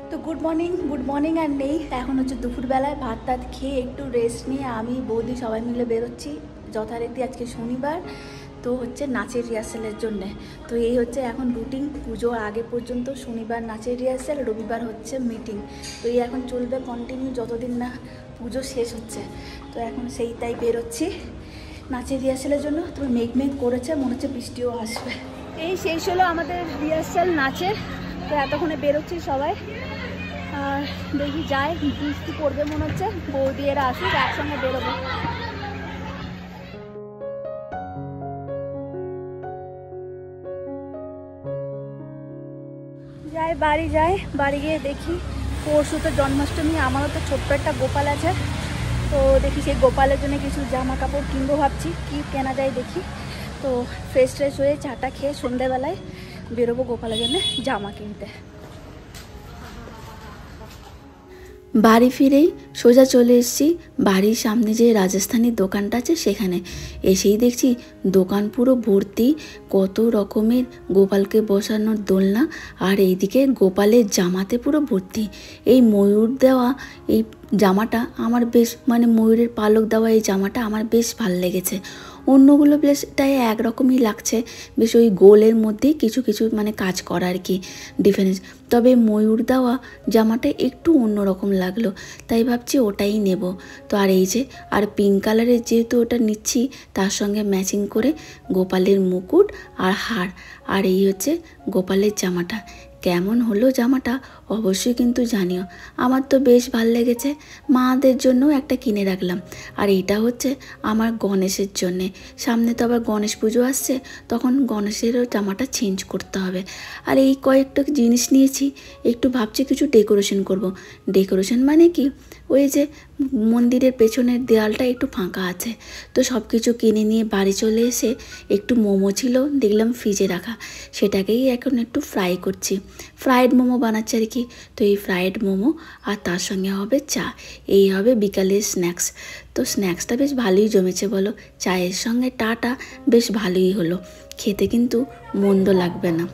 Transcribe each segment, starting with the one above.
তো good morning আর নেই, এখন হচ্ছে দুপুরবেলায় ভাত টাত খেয়ে একটু রেস্ট নিয়ে আমি বৌদি সবাই মিলে বেরোচ্ছি যথারীতি আজকে শনিবার। তো হচ্ছে নাচের রিহার্সালের জন্যে। তো এই হচ্ছে এখন রুটিন, পুজোর আগে পর্যন্ত শনিবার নাচের রিহার্সাল, রবিবার হচ্ছে মিটিং। তো এই এখন চলবে কন্টিনিউ যতদিন না পুজো শেষ হচ্ছে। তো এখন সেইটাই বেরোচ্ছি নাচের রিহার্সালের জন্য। তো মেঘ করেছে, মনে হচ্ছে বৃষ্টিও আসবে। এই শেষ হলো আমাদের রিহার্সাল নাচের। তো এতক্ষণে বেরোচ্ছি সবাই, আর দেখি যাই, বৃষ্টি পড়বে মনে হচ্ছে। বৌদি এরা আসুক, একসঙ্গে বেরোবো। যাই বাড়ি গিয়ে দেখি। পরশু তো জন্মাষ্টমী, আমারও তো ছোট্ট একটা গোপাল আছে। তো দেখি সেই গোপালের জন্য কিছু জামা কাপড় কিনবো, ভাবছি কি কেনা যায় দেখি। তো ফ্রেশ হয়ে চাটা খেয়ে সন্ধ্যেবেলায় বেরোবো গোপালের জন্য জামা কিনতে। বাড়ি ফিরেই সোজা চলে এসেছি বাড়ির সামনে যে রাজস্থানি দোকানটা আছে সেখানে। এসেই দেখছি দোকান পুরো ভর্তি, কত রকমের গোপালকে বসানোর দোলনা, আর এইদিকে গোপালের জামাতে পুরো ভর্তি। এই ময়ূর দেওয়া এই জামাটা আমার বেশ, মানে ময়ূরের পালক দেওয়া এই জামাটা আমার বেশ ভালো লেগেছে। অন্যগুলো বেশ তাই একরকমই লাগছে, বেশ ওই গোলের মধ্যেই কিছু কিছু মানে কাজ করা আর কি ডিফারেন্স। তবে ময়ূর দেওয়া জামাটা একটু অন্যরকম লাগলো, তাই ভাবছি ওটাই নেব। তো আর এই যে, আর পিঙ্ক কালারের যেহেতু ওটা নিচ্ছি, তার সঙ্গে ম্যাচিং করে গোপালের মুকুট আর হার, আর এই হচ্ছে গোপালের জামাটা। কেমন হলো জামাটা অবশ্যই কিন্তু জানিও। আমার তো বেশ ভাল লেগেছে। মাদের জন্যও একটা কিনে রাখলাম। আর এইটা হচ্ছে আমার গণেশের জন্যে, সামনে তো আবার গণেশ পুজো আসছে, তখন গণেশেরও জামাটা চেঞ্জ করতে হবে। আর এই কয়েকটা জিনিস নিয়েছি, একটু ভাবছি কিছু ডেকোরেশন করব। ডেকোরেশন মানে কি, ওই যে মন্দিরের পেছনের দেয়ালটা একটু ফাঁকা আছে, তো সব কিছু কিনে নিয়ে বাড়ি চলে এসে একটু মোমো ছিল দেখলাম ফ্রিজে রাখা, সেটাকেই এখন একটু ফ্রাই করছি। ফ্রায়েড মোমো বানাচ্ছি আর কি। তো এই ফ্রায়েড মোমো আর তার সঙ্গে হবে চা, এই হবে বিকালের স্ন্যাক্স। তো স্ন্যাক্সটা বেশ ভালোই জমেছে বলো, চায়ের সঙ্গে টাটা বেশ ভালোই হলো, খেতে কিন্তু মন্দ লাগবে না।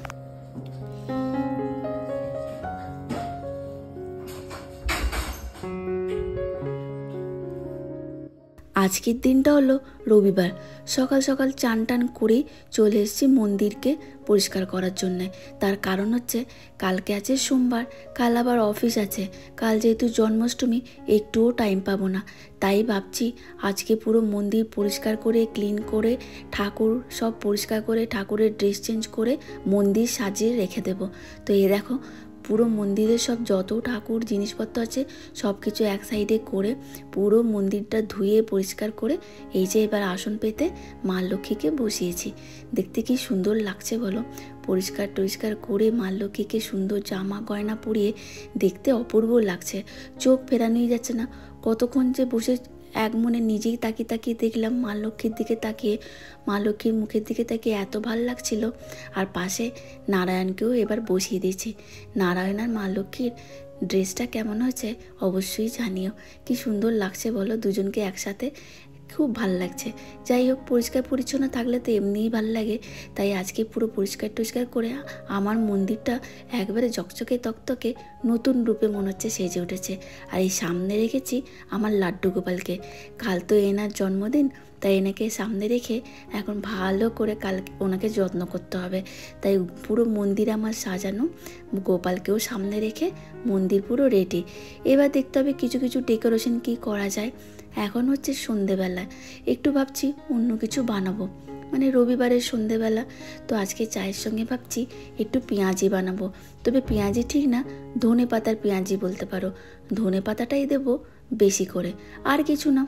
আজকের দিনটা হলো রবিবার। সকাল সকাল চান টান করে চলে এসেছি মন্দিরকে পরিষ্কার করার জন্যে। তার কারণ হচ্ছে কালকে আছে সোমবার, কাল আবার অফিস আছে। কাল যেহেতু জন্মাষ্টমী, একটুও টাইম পাবো না, তাই ভাবছি আজকে পুরো মন্দির পরিষ্কার করে ক্লিন করে ঠাকুর সব পরিষ্কার করে ঠাকুরের ড্রেস চেঞ্জ করে মন্দির সাজিয়ে রেখে দেবো। তো এই দেখো পুরো মন্দিরের সব যত ঠাকুর জিনিসপত্র আছে সব কিছু এক সাইডে করে পুরো মন্দিরটা ধুয়ে পরিষ্কার করে এই যে এবার আসন পেতে মা লক্ষ্মীকে বসিয়েছি। দেখতে কি সুন্দর লাগছে বলো, পরিষ্কার টরিষ্কার করে মা লক্ষ্মীকে সুন্দর জামা গয়না পরিয়ে দেখতে অপূর্ব লাগছে, চোখ ফেরানোই যাচ্ছে না। কতক্ষণ যে বসে এক মনে নিজেই তাকিয়ে তাকিয়ে দেখলাম মা লক্ষ্মীর দিকে তাকিয়ে, মা লক্ষ্মীর মুখের দিকে তাকিয়ে এত ভাল লাগছিল। আর পাশে নারায়ণকেও এবার বসিয়ে দিয়েছি। নারায়ণ আর মা লক্ষ্মীর ড্রেসটা কেমন হয়েছে অবশ্যই জানিও, কি সুন্দর লাগছে বলো দুজনকে একসাথে, খুব ভাল লাগছে। যাই হোক, পরিষ্কার পরিচ্ছন্ন থাকলে তো এমনিই ভাল লাগে, তাই আজকে পুরো পরিষ্কার টরিষ্কার করে আমার মন্দিরটা একবারে ঝকঝকে তকতকে নতুন রূপে মনে হচ্ছে সেজে উঠেছে। আর এই সামনে রেখেছি আমার লাড্ডু গোপালকে, কাল তো এনার জন্মদিন, তাই এনাকে সামনে রেখে এখন ভালো করে কাল ওনাকে যত্ন করতে হবে। তাই পুরো মন্দির আমার সাজানো, গোপালকেও সামনে রেখে মন্দির পুরো রেডি। এবার দেখতে হবে কিছু কিছু ডেকোরেশন কি করা যায়। এখন হচ্ছে সন্ধেবেলা, একটু ভাবছি অন্য কিছু বানাবো, মানে রবিবারের সন্ধেবেলা। তো আজকে চায়ের সঙ্গে ভাবছি একটু পেঁয়াজি বানাবো, তবে পেঁয়াজি ঠিক না, ধনে পাতার পেঁয়াজি বলতে পারো। ধনে পাতাটাই দেবো বেশি করে, আর কিছু না।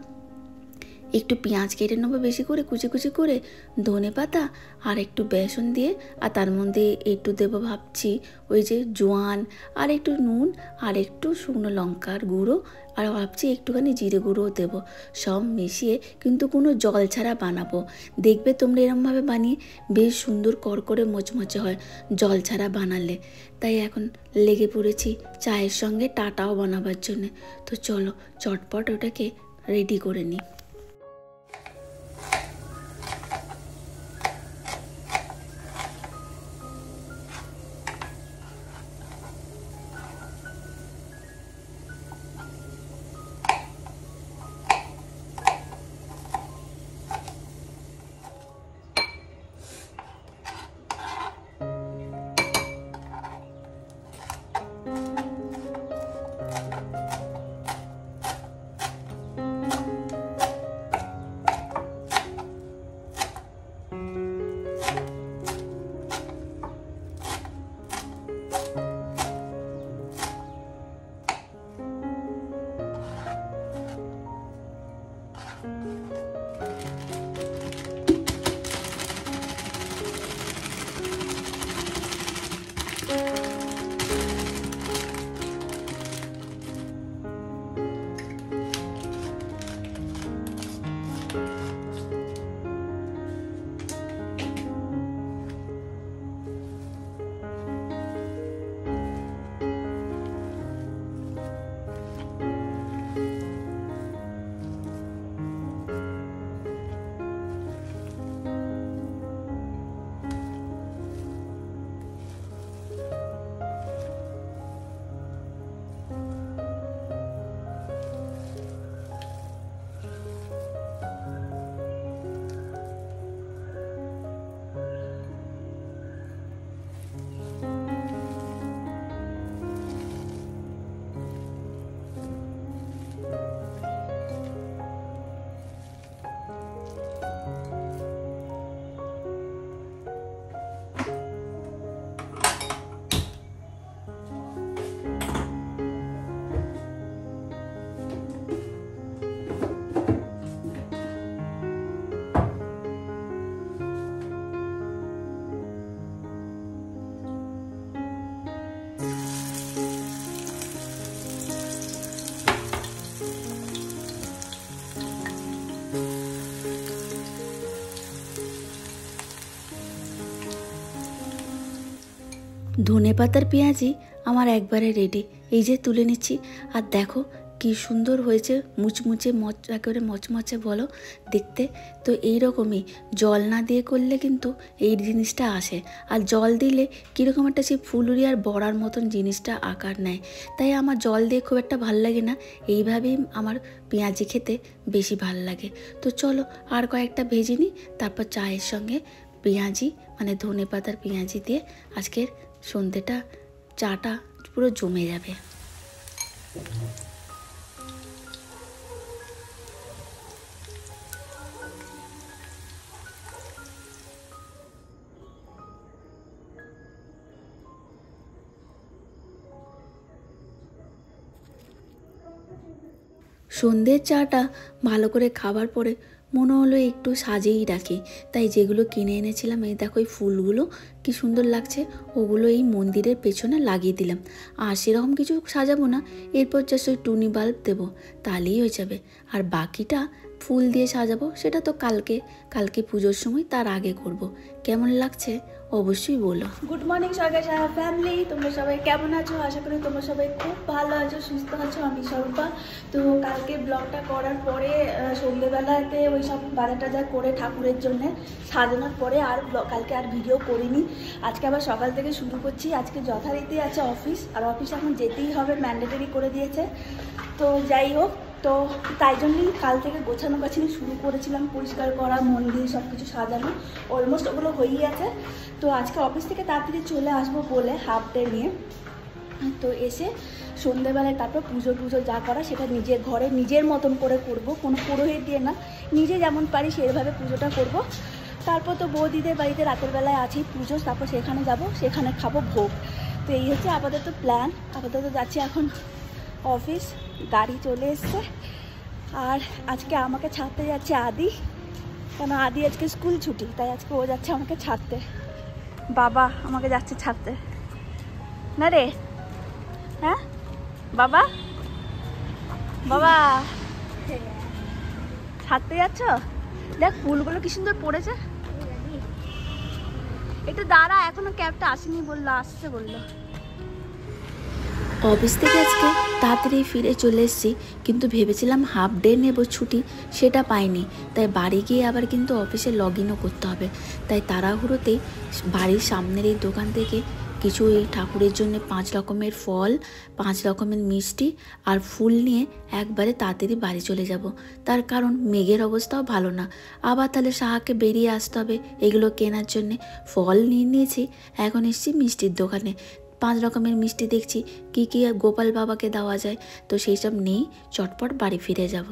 একটু পেঁয়াজ কেটে নেবো বেশি করে কুচি কুচি করে, ধনে পাতা আর একটু বেসন দিয়ে, আর তার মধ্যে একটু দেবো ভাবছি ওই যে জোয়ান, আর একটু নুন, আর একটু শুকনো লঙ্কার গুঁড়ো, আর ভাবছি একটুখানি জিরে গুঁড়োও দেবো। সব মিশিয়ে কিন্তু কোনো জল ছাড়া বানাবো। দেখবে তোমরা এরমভাবে বানিয়ে বেশ সুন্দর করকরে মচমচে হয় জল ছাড়া বানালে। তাই এখন লেগে পড়েছি চায়ের সঙ্গে টাটাও বানাবার জন্যে। তো চলো চটপট ওটাকে রেডি করে নিই। ধনেপাতার পেঁয়াজি আমার একবারে রেডি। এই যে তুলে নিচ্ছি, আর দেখো কি সুন্দর হয়েছে, মুচমুচে একেবারে মচমচে বলো দেখতে। তো এই রকমই জল না দিয়ে করলে কিন্তু এই জিনিসটা আসে, আর জল দিলে কীরকম একটা সেই ফুলুরিয়ার বড়ার মতন জিনিসটা আকার নেয়। তাই আমার জল দিয়ে খুব একটা ভাল লাগে না, এইভাবেই আমার পেঁয়াজি খেতে বেশি ভাল লাগে। তো চলো আর কয়েকটা ভেজে নিই, তারপর চায়ের সঙ্গে পেঁয়াজি মানে ধনেপাতার পেঁয়াজি দিয়ে আজকের সন্ধ্যেটা চাটা পুরো জমে যাবে। সন্ধ্যের চাটা ভালো করে খাবার পরে মনে হলো একটু সাজিয়েই রাখি, তাই যেগুলো কিনে এনেছিলাম, এই দেখো এই ফুলগুলো কি সুন্দর লাগছে, ওগুলো এই মন্দিরের পেছনে লাগিয়ে দিলাম। আর সেরকম কিছু সাজাবো না, এরপর জাস্ট ওই টুনি বাল্ব দেবো, তাহলেই হয়ে যাবে। আর বাকিটা ফুল দিয়ে সাজাবো, সেটা তো কালকে পুজোর সময় তার আগে করব। কেমন লাগছে অবশ্যই বলো। গুড মর্নিং সরকার ফ্যামিলি, তোমরা সবাই কেমন আছো? আশা করি তোমরা সবাই খুব ভালো আছো, সুস্থ আছো। আমি স্বরূপা। তো কালকে ব্লগটা করার পরে সন্ধ্যেবেলাতে ওই সব বাজার টাজার করে ঠাকুরের জন্য সাজানোর পরে আর কালকে আর ভিডিও করিনি। আজকে আবার সকাল থেকে শুরু করছি। আজকে যথারীতি আছে অফিস, আর অফিস এখন যেতেই হবে, ম্যান্ডেটরি করে দিয়েছে। তো যাই হোক, তো তাই জন্যই কাল থেকে গোছানো গাছানো শুরু করেছিলাম, পরিষ্কার করা, মন্দির সব কিছু সাজানো, অলমোস্ট ওগুলো হয়েই আছে। তো আজকে অফিস থেকে তাড়াতাড়ি চলে আসবো বলে হাফ ডে নিয়ে, তো এসে সন্ধ্যেবেলায় তারপর পুজো যা করা সেটা নিজের ঘরে নিজের মতন করে করব, কোনো পুরোহিত দিয়ে না, নিজে যেমন পারি সেভাবে পুজোটা করব। তারপর তো বৌদিদের বাড়িতে রাতের বেলায় আছেই পুজো, তারপর সেখানে যাব, সেখানে খাবো ভোগ। তো এই হচ্ছে আপাতত প্ল্যান। আপাতত যাচ্ছি এখন অফিস, গাড়ি চলে এসছে। আর আজকে আমাকে ছাড়তে যাচ্ছে আদি, কেন আদি আজকে স্কুল ছুটি, তাই আজকে ও যাচ্ছে আমাকে ছাড়তে। বাবা আমাকে যাচ্ছে ছাড়তে, না রে? হ্যাঁ বাবা, বাবা ছাড়তে যাচ্ছ? দেখ ফুলগুলো কি সুন্দর পড়েছে। একটু দাঁড়া, এখনো ক্যাবটা আসেনি, বললো আসছে বললো। অফিস থেকে আজকে তাড়াতাড়ি ফিরে চলে এসেছি, কিন্তু ভেবেছিলাম হাফ ডে নেব ছুটি, সেটা পাইনি। তাই বাড়ি গিয়ে আবার কিন্তু অফিসে লগ ইনও করতে হবে। তাই তাড়াহুড়োতেই বাড়ির সামনের এই দোকান থেকে কিছু এই ঠাকুরের জন্য 5 রকমের ফল, 5 রকমের মিষ্টি আর ফুল নিয়ে একবারে তাড়াতাড়ি বাড়ি চলে যাব। তার কারণ মেঘের অবস্থাও ভালো না, আবার তাহলে সাহাকে বেরিয়ে আসতে হবে এগুলো কেনার জন্যে। ফল নিয়ে নিয়েছি, এখন এসেছি মিষ্টির দোকানে। 5 রকমের মিষ্টি দেখছি কি কি গোপাল বাবাকে দেওয়া যায়, তো সেই সব নিয়েই চটপট বাড়ি ফিরে যাব।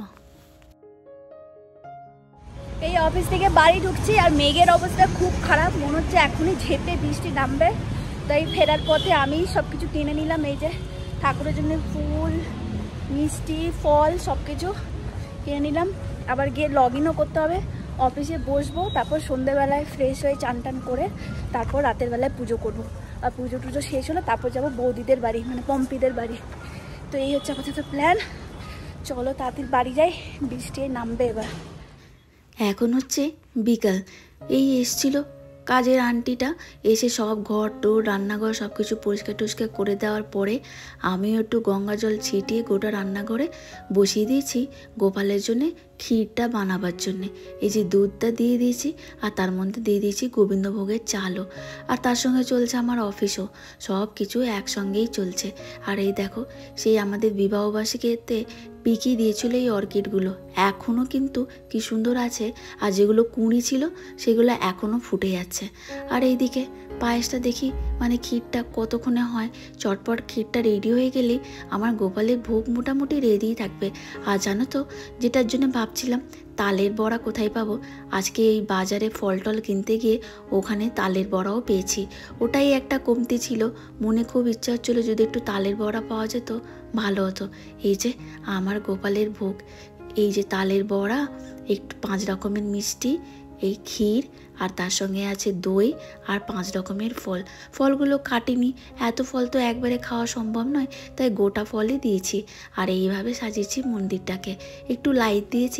এই অফিস থেকে বাড়ি ঢুকছি, আর মেঘের অবস্থা খুব খারাপ, মনে হচ্ছে এখনই ঝেঁপে বৃষ্টি নামবে। তাই ফেরার পথে আমি সব কিছু কিনে নিলাম, এই যে ঠাকুরের জন্য ফুল, মিষ্টি, ফল সব কিছু কিনে নিলাম। আবার গিয়ে লগ ইনও করতে হবে, অফিসে বসবো, তারপর সন্ধ্যেবেলায় ফ্রেশ হয়ে চান টান করে তারপর রাতের বেলায় পুজো করবো। আর পুজো টুজো শেষ হলে তারপর যাবো বৌদিদের বাড়ি, মানে পম্পিদের বাড়ি। তো এই হচ্ছে আপাতত প্ল্যান। চলো তাড়াতাড়ি বাড়ি যাই, বৃষ্টি নামবে এবার। এখন হচ্ছে বিকাল, এই এসছিল কাজের আন্টিটা, এসে সব ঘর টোর রান্নাঘর সব কিছু পরিষ্কার টরিষ্কার করে দেওয়ার পরে আমিও একটু গঙ্গা জল ছিটিয়ে গোটা রান্নাঘরে বসিয়ে দিয়েছি গোপালের জন্যে ক্ষীরটা বানাবার জন্যে। এই যে দুধটা দিয়ে দিয়েছি, আর তার মধ্যে দিয়ে দিয়েছি গোবিন্দভোগের চালও, আর তার সঙ্গে চলছে আমার অফিসও, সব কিছু একসঙ্গেই চলছে। আর এই দেখো সেই আমাদের বিবাহবার্ষিকীতে পিকি দিয়েছিল এই অর্কিডগুলো, এখনও কিন্তু কি সুন্দর আছে, আর যেগুলো কুঁড়ি ছিল সেগুলো এখনও ফুটে যাচ্ছে। আর এইদিকে পায়েসটা দেখি, মানে ক্ষীরটা কতক্ষণে হয়, চটপট ক্ষীরটা রেডি হয়ে গেলেই আমার গোপালের ভোগ মোটামুটি রেডিই থাকবে। আর জানো তো যেটার জন্য ভাবছিলাম তালের বড়া কোথায় পাবো, আজকে এই বাজারে ফল টল কিনতে গিয়ে ওখানে তালের বড়াও পেয়েছি, ওটাই একটা কমতি ছিল। মনে খুব ইচ্ছা হচ্ছিলো যদি একটু তালের বড়া পাওয়া যেত ভালো হতো। এই যে আমার গোপালের ভোগ, এই যে তালের বড়া, একটু 5 রকমের মিষ্টি, এই ক্ষীর, আর তার সঙ্গে আছে দই, আর 5 রকমের ফল। ফলগুলো কাটিনি, এত ফল তো একবারে খাওয়া সম্ভব নয়, তাই গোটা ফলই দিয়েছি। আর এইভাবে সাজিয়েছি মন্দিরটাকে, একটু লাইট দিয়েছি,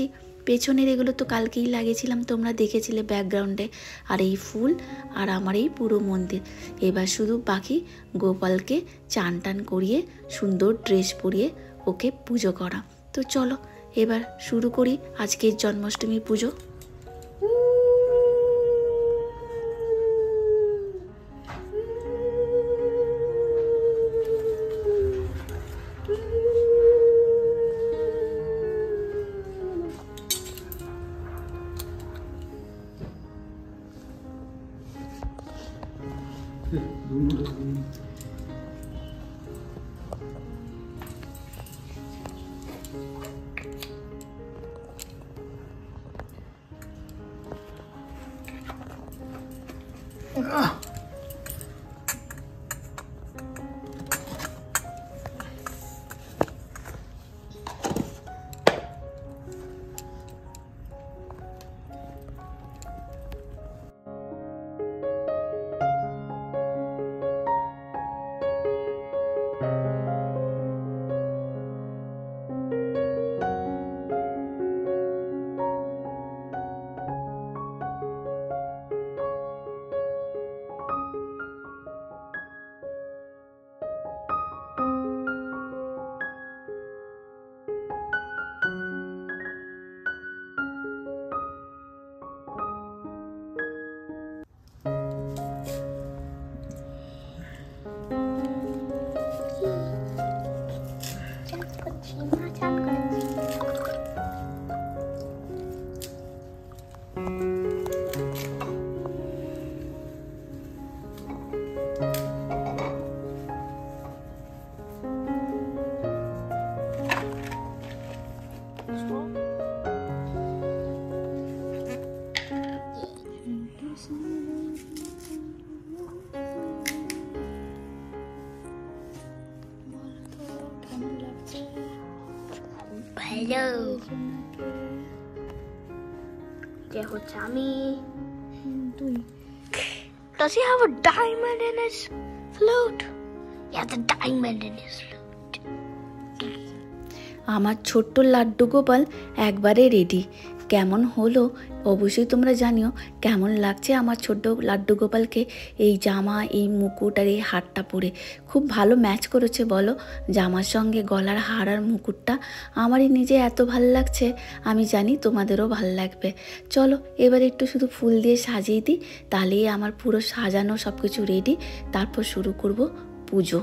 পেছনের এগুলো তো কালকেই লাগিয়েছিলাম, তোমরা দেখেছিলে ব্যাকগ্রাউন্ডে। আর এই ফুল আর আমার এই পুরো মন্দির। এবার শুধু বাকি গোপালকে চান টান করিয়ে সুন্দর ড্রেস পরিয়ে ওকে পুজো করা। তো চলো এবার শুরু করি আজকের জন্মাষ্টমী পুজো। Hello. যে হচ্ছে আমি তুই Does he have a diamond in his flute? He has a diamond in his flute. আমার ছোট্ট লাড্ডু গোপাল একবারে রেডি। কেমন হলো অবশ্যই তোমরা জানিও। কেমন লাগছে আমার ছোট্ট লাড্ডু গোপালকে এই জামা, এই মুকুট আর এই হারটা পরে। খুব ভালো ম্যাচ করেছে বলো জামার সঙ্গে গলার হার আর মুকুটটা। আমারই নিজে এত ভালো লাগছে, আমি জানি তোমাদেরও ভালো লাগবে। চলো এবার একটু শুধু ফুল দিয়ে সাজিয়ে দিই, তাহলেই আমার পুরো সাজানো সব কিছু রেডি। তারপর শুরু করব পুজো।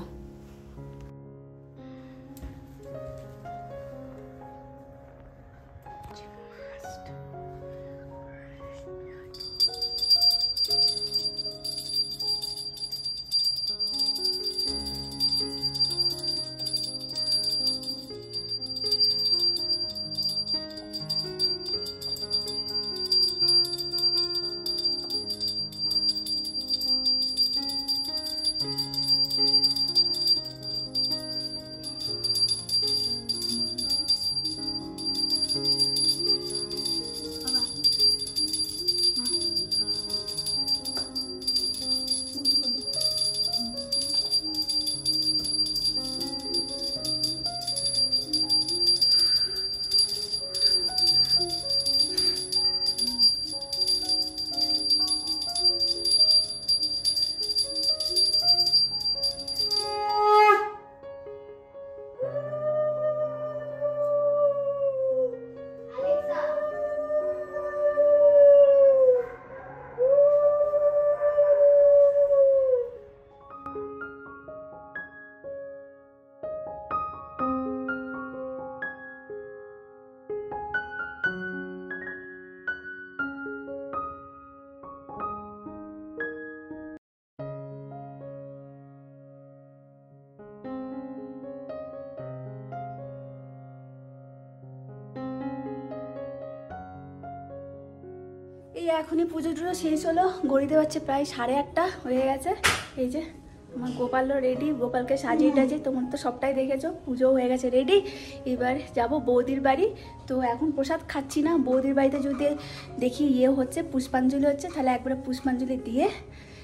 এই এখনই পুজো টুজো শেষ হলো, ঘড়িতে বাজছে প্রায় 8:30 হয়ে গেছে। এই যে আমার গোপালও রেডি, গোপালকে সাজিয়ে টাজিয়ে তোমরা তো সবটাই দেখেছো। পুজো হয়ে গেছে রেডি। এবার যাব বৌদির বাড়ি। তো এখন প্রসাদ খাচ্ছি না, বৌদির বাড়িতে যদি দেখি হচ্ছে পুষ্পাঞ্জলি হচ্ছে, তাহলে একবারে পুষ্পাঞ্জলি দিয়ে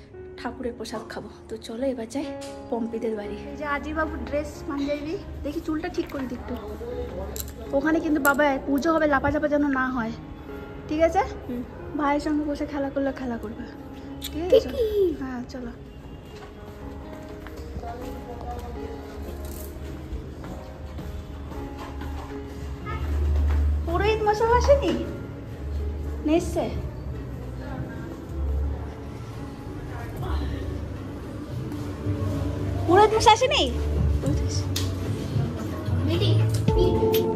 ঠাকুরের প্রসাদ খাবো। তো চলো এবার যাই পম্পিদের বাড়ি। এই যে আজি বাবু ড্রেস পাঞ্জাবি, দেখি চুলটা ঠিক করে দিই একটু। ওখানে কিন্তু বাবা পুজো হবে, লাপাঝাপা যেন না হয়, ঠিক আছে? ভাইয়ের সঙ্গে বসে খেলা করলে খেলা করবে, ঠিক আছে? হ্যাঁ চলো। পুরোহিত মশাই আসেনি, এসছে? পুরোহিত মশাই আসেনি?